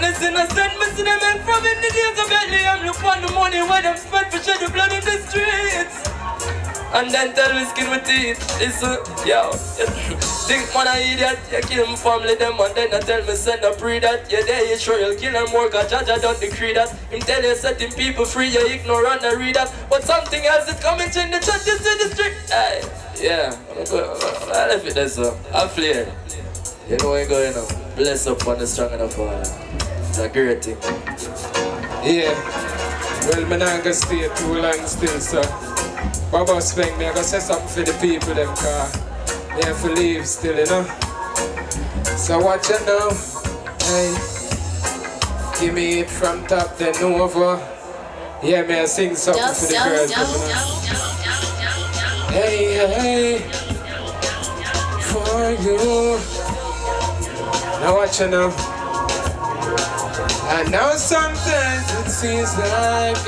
missing a cent, missing them men from in the days of Bethlehem. Look on the money where them spent for shed the blood in the streets. And then tell me skin with teeth. Listen, yo, think man a idiot. You kill him family them and then I tell me send a pre that. You there you sure you'll kill them more cause Jaja don't decree that. Him tell you setting people free, you ignore and I read that. But something else is coming in the churches in the street. Hey, yeah, I left it there so. I flare. You know where you going now. Bless up on the strong enough one. It's a great thing. Yeah. Well, I'm not gonna stay too long still, so. Bobus Dub, I'm gonna say something for the people, them, cause they have to leave still, you know. So watch it now. Hey. Give me it from top, then over. Yeah, may I sing something for the girls, you know. Hey, hey. For you. Now watch it now. I know sometimes it seems like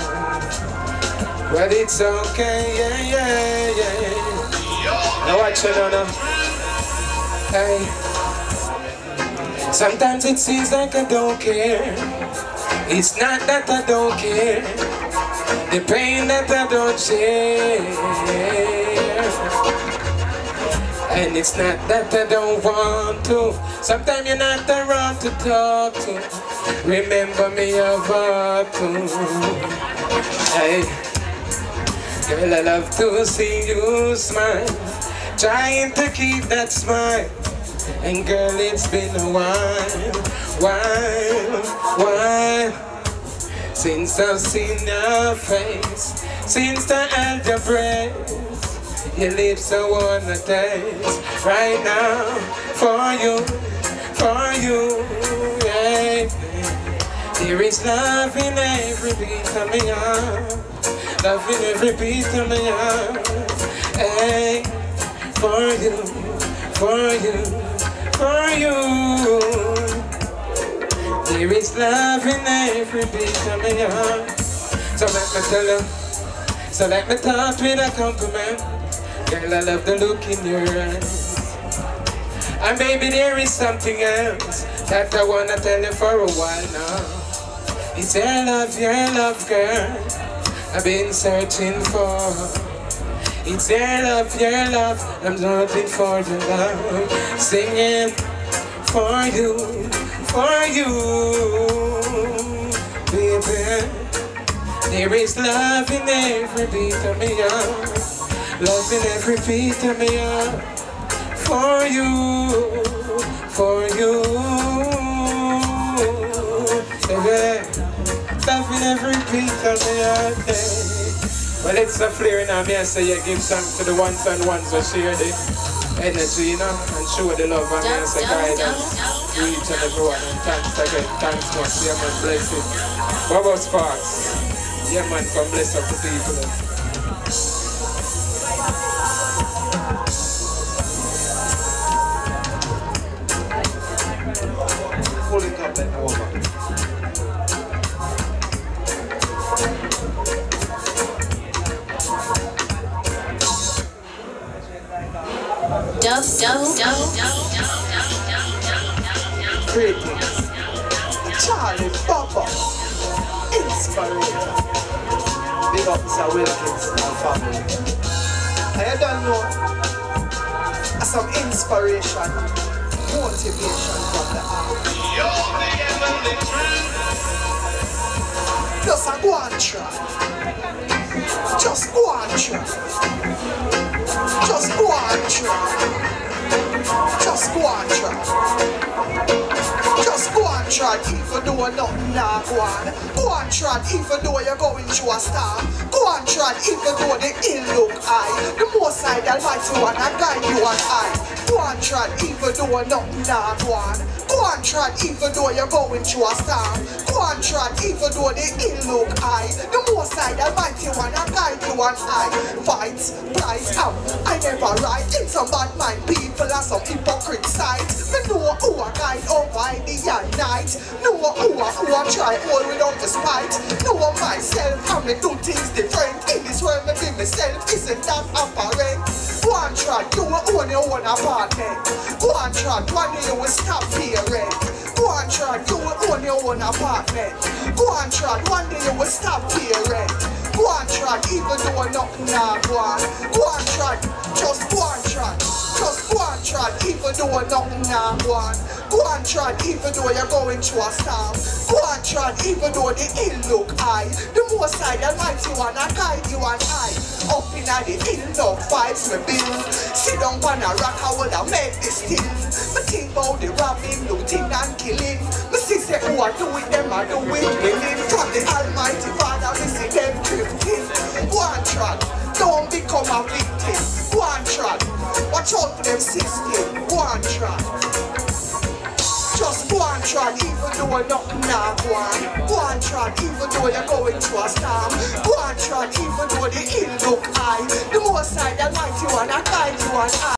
but it's okay, yeah, yeah, yeah. Now watch it now. Hey. Sometimes it seems like I don't care. It's not that I don't care. The pain that I don't share. And it's not that I don't want to. Sometimes you're not around to talk to. Remember me about to. Hey. Girl, I love to see you smile. Trying to keep that smile. And girl, it's been a while since I've seen your face. Since I held your breath. Your lips I wanna taste right now for you, yeah. There is love in every beat of my heart, love in every beat of my heart, hey. For you, there is love in every beat of my heart. So let me tell you, so let me talk with a compliment. Girl, I love the look in your eyes. And baby, there is something else that I wanna tell you for a while now. It's your love, girl, I've been searching for. It's your love, I'm looking for your love. Singing for you, baby. There is love in every beat of me heart. Love in every beat of me heart. For you, baby. Love in every beat of me heart, hey. Well, it's a flare now, me I say you give thanks to the ones and ones who share the energy, you know, and show the love, and me I say guidance to each and everyone, and thanks again, thanks much, yeah man, bless it. Bobus Parks, yeah man, come bless up the people. Pull it up and over. Greetings, Charlie Bobus, inspirator. Big up Sir Wilkins and family. I don't know some inspiration, motivation from the heart. Just a go and try. Just go and try. Just go and try. Just go and try. Just go and try, even though nothing not go on. Go and try, even though you're going through a storm. Go and try, even though the ill look high. The most side Almighty one, I guide you and I. Go and try, even though nothing not go on. Go and try, even though you're going through a storm. Go and try, even though the ill look high. The most side Almighty one, I guide you and I. Fights, price up, I never write. In some bad mind people and some hypocrite sides. Me know who I guide over the night. Know who I try all without the spite. Know myself and me do things different. In this world me be myself, isn't that apparent? Go and try, you will own your own apartment. Go and try, one day you will stop paying rent. Go and try, you will own your your own apartment. Go on, trot, one day you will stop paying rent. Go on, trot, even though nothing now go on. Go on, trot, just go on, trot. Just go on, trot, even though nothing now go on. Go on, trot, even though you're going through a storm. Go on, trot, even though the hill look high. The most side Almighty one, I guide you and I. Up in the hill, no vibes me build. Sit down on a rock, I would have made this thing. Me think about the robbing, looting and killing. Me see say who I do with them, I do with willing. From the Almighty Father, me see them drifting. Go on, trot, don't become a victim. Go on, trot, watch out for them system. Go on, trot. Just go on, trot, even though nothing now go on. Go on, trot, even though you're going through a storm. Go on, trot, even though the hill look high. The most side Almighty one, I guide you and I.